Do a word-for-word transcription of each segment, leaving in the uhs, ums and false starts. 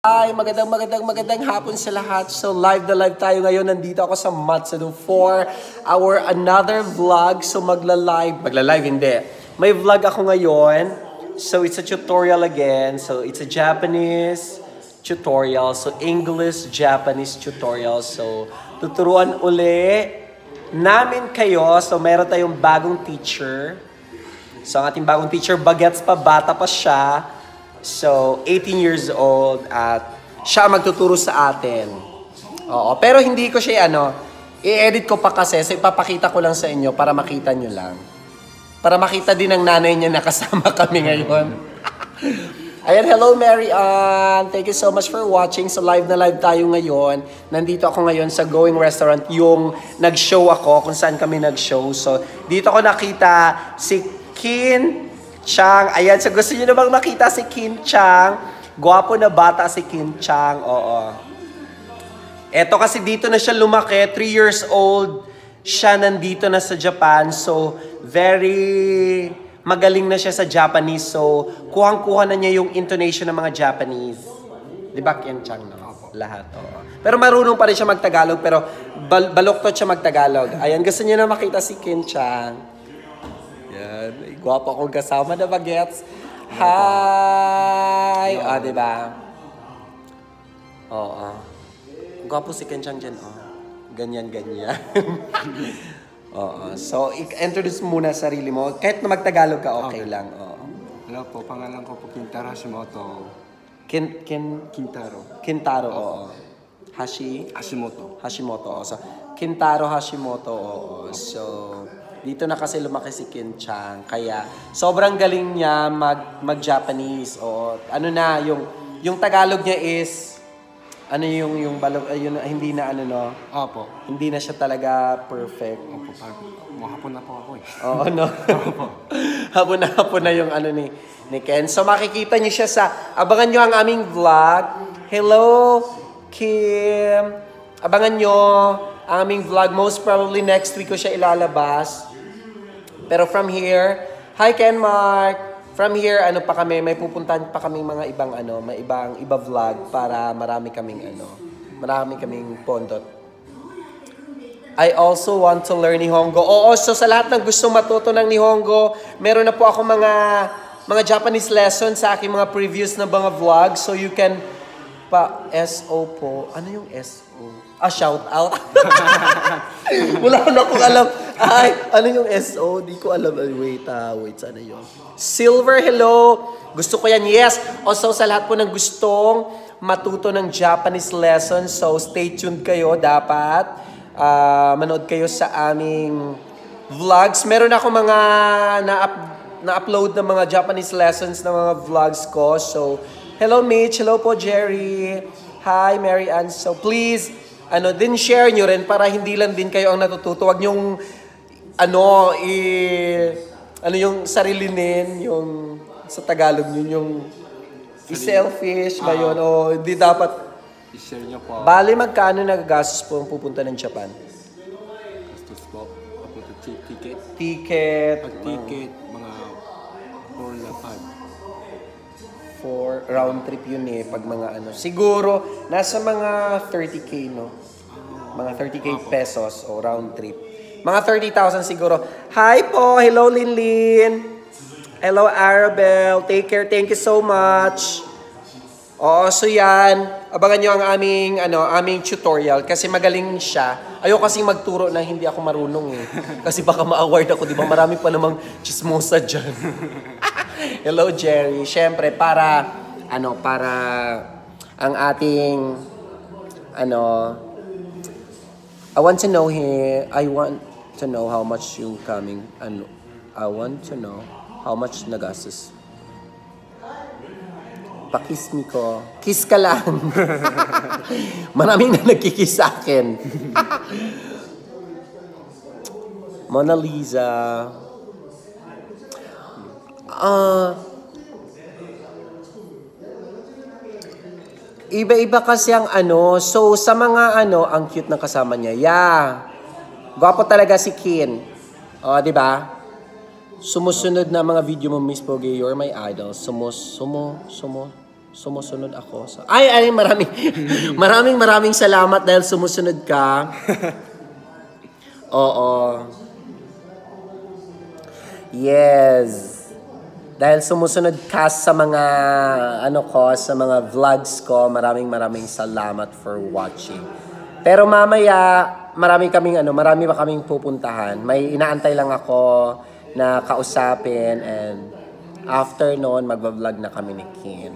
Hi, magandang magandang magandang hapon sa lahat. So live na live tayo ngayon. Nandito ako sa Matsudo for our another vlog. So magla-live, magla-live hindi. May vlog ako ngayon. So it's a tutorial again. So it's a Japanese tutorial. So English, Japanese tutorial. So tuturuan uli namin kayo. So meron tayong bagong teacher. So ang ating bagong teacher, bagets pa, bata pa siya. So, eighteen years old at siya magtuturo sa atin. Oo, pero hindi ko siya, ano, i-edit ko pa kasi, so ipapakita ko lang sa inyo para makita nyo lang. Para makita din ng nanay niya na kasama kami ngayon. Ayan, hello Mary Ann. Thank you so much for watching. So, live na live tayo ngayon. Nandito ako ngayon sa Going Restaurant, yung nag-show ako, kung saan kami nag-show. So, dito ko nakita si Kin Chang. Ayan, so gusto niyo namang makita si Kin Chang. Gwapo na bata si Kin Chang. Oo. Eto kasi dito na siya lumaki. Three years old. Siya nandito na sa Japan. So, very magaling na siya sa Japanese. So, kuhang-kuha na niya yung intonation ng mga Japanese. Di ba, Kin Chang? No? Lahat. Oo. Pero marunong pa rin siya magtagalog. Pero bal baluktot siya magtagalog. Ayan, gusto niyo na makita si Kin Chang. Yan. Gwapo akong kasama na bagets. Hi! O, oh, diba? Oo. Gwapo si Ken Chang dyan, oh. Ganyan, ganyan. Oo. So, introduce muna sarili mo. Kahit na magtagalog ka, okay, okay lang. Oo. Hello po, pangalan ko po Kintaro Hashimoto. Kin, kin, Kintaro. Kintaro, oo. oo. Hashi? Hashimoto. Hashimoto, oo. So, Kintaro Hashimoto, oo. So, dito na kasi lumaki si Kin Chang. Kaya sobrang galing niya mag mag-Japanese o ano na yung yung Tagalog niya is ano yung yung balog ayun hindi na ano no. Opo. Hindi na siya talaga perfect. Opo, parang hapon na po ako eh. Oo no. hapon na hapon na yung ano ni ni Ken. So makikita niyo siya sa abangan niyo ang aming vlog. Hello Kim. Abangan niyo ang aming vlog. Most probably next week ko siya ilalabas. Pero from here, hi Ken Mark. From here, ano pa kami, may pupuntahan pa kaming mga ibang ano, may ibang iba vlog para marami kaming ano, marami kaming pondot. I also want to learn Nihongo. Oo, so sa lahat ng gusto matuto ng Nihongo, meron na po ako mga mga Japanese lessons sa aking mga previous na mga vlog. So you can pa S O po. Ano yung S O? Ah, shout out. Wala na akong alam. Ay, ano yung S O? Di ko alam. Wait, ah, wait, sana yun. Silver, hello. Gusto ko yan, yes. Also, sa lahat po ng gustong matuto ng Japanese lessons, so stay tuned kayo, dapat. Uh, manood kayo sa aming vlogs. Meron ako mga na-up, na-upload ng mga Japanese lessons ng mga vlogs ko. So, hello Mitch, hello po Jerry. Hi Mary Ann. So, please, ano, din share nyo rin para hindi lang din kayo ang natututo. Huwag nyong, ano, i, ano yung sarilinin, yung sa Tagalog yun, yung i-selfish ba yun? O hindi dapat, i-share nyo po. Bali, magkano nagagastos po ang pupunta ng Japan? Gastos po. Papunta ticket. Ticket. Pag-ticket, mga four na five. For round trip yun eh, pag mga ano. Siguro, nasa mga thirty K, no? Mga thirty K pesos o round trip. Mga thirty thousand siguro. Hi po! Hello, Linlin! Hello, Arabel! Take care. Thank you so much! Oo, so yan. Abangan nyo ang aming, ano, aming tutorial kasi magaling siya. Ayoko kasing magturo na hindi ako marunong eh. Kasi baka ma-award ako, di ba? Marami pa namang chismosa dyan. Hello, Jerry. Siyempre, para, ano, para ang ating, ano, I want to know here, I want to know how much yung coming, ano, I want to know how much nagastos. Pakiss me ko. Kiss ka lang. Maraming na nagkikiss sa akin. Mona Lisa. Ah... Uh, iba-iba kasi ang ano. So, sa mga ano, ang cute ng kasama niya. Yeah. Gwapo talaga si Kin. O, oh, di ba? Sumusunod na mga video mo, Miss Pogi. You're my idol. Sumus, sumo, sumo, Sumusunod ako. Sa... Ay, ay, maraming, maraming maraming salamat dahil sumusunod ka. Oo. Yes. Dahil sumusunod ka sa mga, ano ko, sa mga vlogs ko, maraming maraming salamat for watching. Pero mamaya, marami kaming, ano, marami pa kaming pupuntahan. May inaantay lang ako na kausapin and after noon, magbablog na kami ni Kin.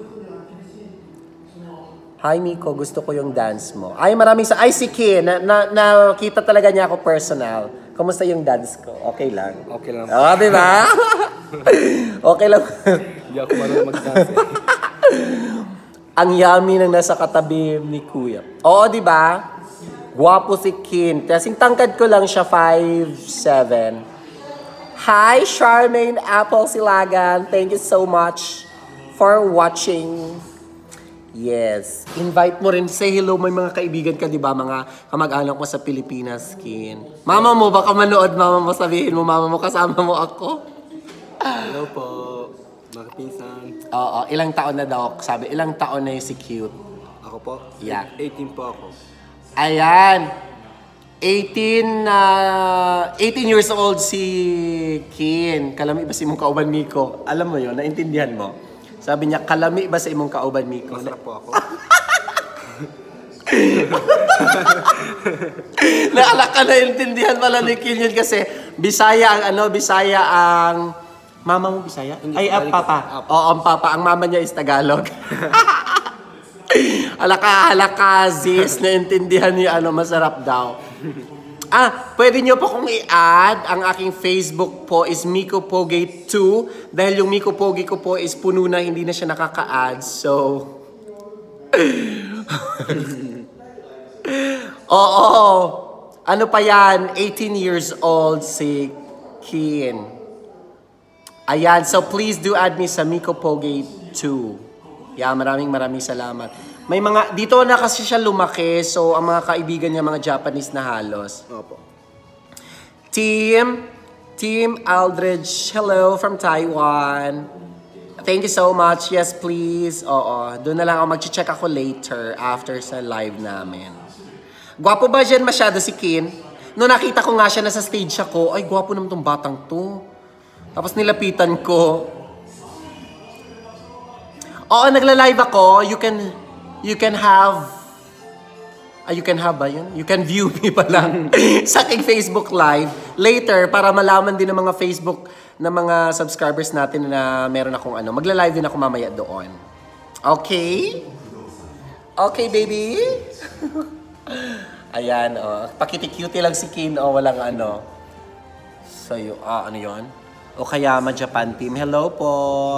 Hi Miko, gusto ko yung dance mo. Ay, maraming sa... Ay, si Kin, na, na, nakita talaga niya ako personal. Kumusta yung dance ko? Okay lang? Okay lang. Oo, oh, di ba? Okay lang. Hindi ako marunong mag-dance eh. Ang yummy ng nasa katabi ni Kuya. Oo, di ba? Guwapo si Kin. Kasing tangkad ko lang siya, five seven. Hi, Charmaine Apple Silagan. Thank you so much for watching. Yes. Invite mo rin. Say hello. May mga kaibigan ka, di ba? Mga kamag-anak mo sa Pilipinas, Kin. Mama mo, baka manood, mama mo, sabihin mo, mama mo, kasama mo ako. Hello po, mga pinsan. Oo, ilang taon na daw? Sabi, ilang taon na yung si Cute? Ako po? Yeah. eighteen po ako. Ayan. eighteen, uh, eighteen years old si Kin. Kalami ba si mong kauban, Miko? Alam mo yun, naintindihan mo? Sabi niya, kalami ba sa imong kauban, Miko? Masarap po ako. Naalaka na intindihan pala ni Kin yun kasi Bisaya ang ano, Bisaya ang... Mama mo Bisaya? Ay, ah, papa. Oo, ang papa. Ang mama niya is Tagalog. Alaka, alaka, zis, naintindihan niya ano, masarap daw. Ah, pwede niyo po kung i-add. Ang aking Facebook po is Miko Pogi two. Dahil yung Miko Pogi ko po is puno na, hindi na siya nakaka-add. So... Oo. Ano pa yan? eighteen years old si Kin. Ayan. So please do add me sa Miko Pogi two. Yeah, maraming maraming salamat. May mga, dito na kasi siya lumaki, so ang mga kaibigan niya, mga Japanese na halos. Opo. Team, Team Aldridge, hello from Taiwan. Thank you so much. Yes, please. Oo, doon na lang ako, mag-check ako later after sa live namin. Gwapo ba dyan masyado si Kin? Noong nakita ko nga siya, nasa stage ako, ay gwapo naman tong batang to. Tapos nilapitan ko. Oo, nagla-live ako. You can... You can have, ah, you can have ba yun? You can view me pala sa aking Facebook Live later para malaman din ng mga Facebook na mga subscribers natin na meron akong ano. Magla-live din ako mamaya doon. Okay? Okay, baby? Ayan, oh. Pakiti-cutie lang si Kin, oh, walang ano. Sa'yo, ah, ano yun? Okayama Japan Team, hello po.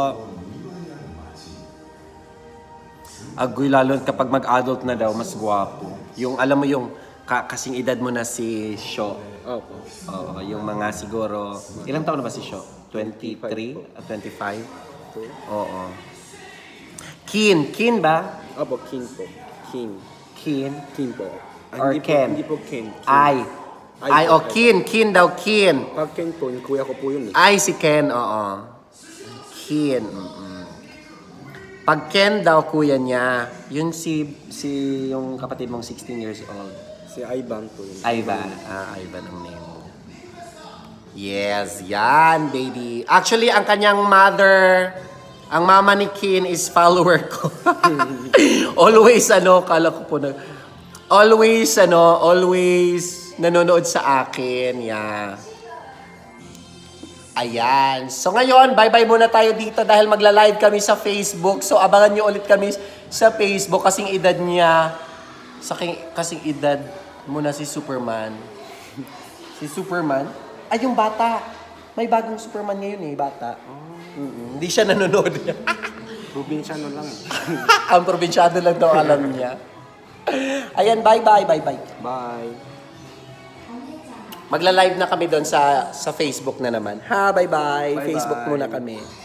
Agoy, lalo kapag mag-adult na daw, mas guwapo. Yung, alam mo yung ka kasing edad mo na si Sho. Opo. Oo, yung mga siguro... Ilang taon na ba si Sho? twenty-three? At twenty-five? Oo. Kin. Kin ba? Opo, Kin po. Kin. Kin? Kin po. Or hindi Ken? Po, hindi po Ken. Kin. Ay. Ay, o, oh, Kin. Kin daw, Kin. Pag Ken po, yung kuya ko po yun eh. Ay, si Ken, oo. Kin. Mm-mm. Pag Ken daw, kuya niya, yun si, si yung kapatid mong sixteen years old. Si Ivan po yun. Ivan. Ah, Ivan ang name mo. Yes, yan, baby. Actually, ang kanyang mother, ang mama ni Kin is follower ko. Always, ano, kala ko po na, always, ano, always nanonood sa akin. Yeah. Ayan. So ngayon, bye-bye muna tayo dito dahil magla-live kami sa Facebook. So abangan nyo ulit kami sa Facebook kasing edad niya. Sa kasing edad mo na si Superman. Si Superman? Ay, yung bata. May bagong Superman ngayon eh, bata. Mm-mm. Hindi siya nanonood. Probinsyano lang eh. Ang probinsyado lang daw alam niya. Ayan, bye-bye, bye-bye. Bye. Magla-live na kami doon sa sa Facebook na naman. Ha, bye-bye. Bye-bye. Facebook muna kami.